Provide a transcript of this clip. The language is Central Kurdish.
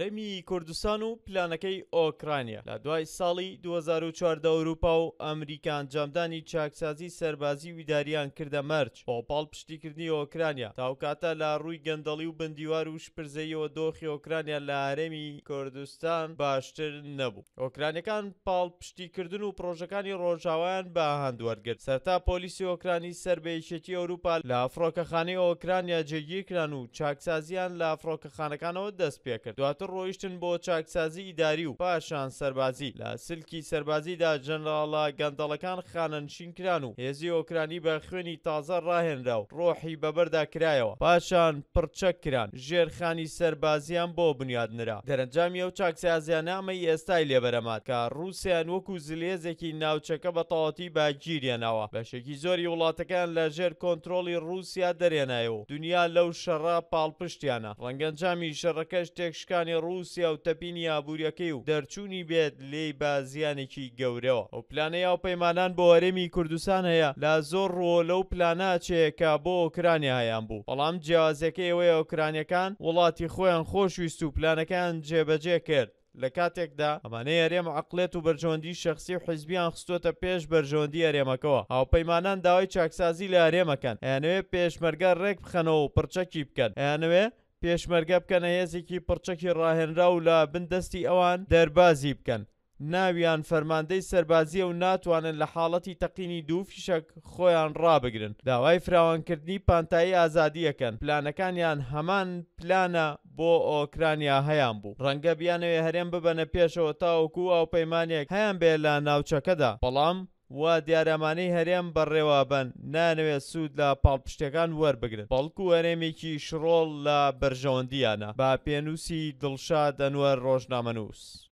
هەرێمی کوردستان و پلانەکەی ئۆکرانیا لە دوای ساڵی 2014 ئەوروپا و ئەمریکان جامدانی چاکسازی سەربازی ویداریان کردە مەرج بۆ پاڵ پشتیکردنی ئۆکرانیا تاوکاتە لە ڕووی گەندەڵی و بندیوار و شپرزەیەوە دۆخی ئۆکرانیا لە هەرێمی کوردستان باشتر نەبوو. ئۆکرانیەکان پاڵ پشتیکردن و پرۆژەکانی ڕۆژاوایان بە هەندوەرگرت. سەرتا پۆلیسی ئۆکرانی سەربەیەکێتی ئەوروپا لە فڕۆکەخانەی ئۆکرانیا جێگیرکران و چاکسازیان لە فڕۆکەخانەکانەوە دەست پێ کرد. دواتر ڕۆیشتن بۆ چاکسازی ئیداری و پاشان سەربازی. لە سلکی سەربازیدا جەنەڕاڵە گەندەڵەکان خانەنشینکران و هێزی ئۆکرانی بە خوێنی تازە ڕاهێنرا و ڕۆحی بەبەردا کرایەوە. پاشان پڕچەک کران ژێرخانی سەربازیان بۆ بنیادنرا. دەرەنجامی ئەو چاکسازیانە ئەمەی ئێستای لێبەرەمات کە ڕووسیان وەکو زلێزێکی ناوچەکە بە تەواوەتی باگیریانەوە. بەشێکی زۆری وڵاتەکان لە ژێر کۆنتڕۆڵی ڕووسیا دەرێنایەوە. دنیا لەو شەڕە پاڵپشتیانە. ڕەنگەنجامی شەڕەکە شتێکشکانی ڕووسیا و تەپینی ئابوووریەکەی و دەرچوونی بێت لێی بە زیانێکی گەورەوە. ئەو پلانەیە و پەیمانان بۆ هەرێمی کوردستان هەیە لە زۆر ڕۆ لەو پلانە چێکە بۆ ئۆکرانیا هەیان بوو. بەڵام جیاوازەکەی ئەوەیە ئۆکرانیەکان وڵاتی خۆیان خۆشویست و پلانەکان جێبەجێ کرد. لە کاتێکدا ئەمانەی هەرێم عەقڵێت و بەرژەوەندی شەخسی و حیزبیان خستۆتە پێش بەرژەوەندی هەرێمەکەوە. هاوپەیمانان داوای چاکسازی لە هەرێمەکەن. ئەیانەوێ پێشمەرگە ڕێک بخەنەوە و پڕچەکی بکەن. ئەیانەوێ پێشمەرگە بکەنە هێزێکی پڕچەکی ڕاهێنرا و لە بندەستی ئەوان دەربازی بکەن. ناویان فەرماندەی سەربازیە و ناتوانن لە حاڵەتی تەقینی دوو فیشەک خۆیان ڕابگرن. داوای فراوانکردنی پانتایی ئازادیەکەن. پلانەکانیان هەمان پلانە بۆ ئۆکرانیا هەیان بوو. ڕەنگە بیانەوێ هەرێم ببەنە پێشەوە تاوەکو ئەو پەیمانێک هەیان بێ لە ناوچەکەدا. بەڵام وا دیارەمانەی هەرێم بەڕێوابن نانەوێت سوود لە پاڵپشتەکان وەربگرن. بەڵکو هەرێمێکی شڕۆڵ لە بەرژەوەندیانە. با پێنووسی دڵشاد ئەنوەر ڕۆژنامەنووس.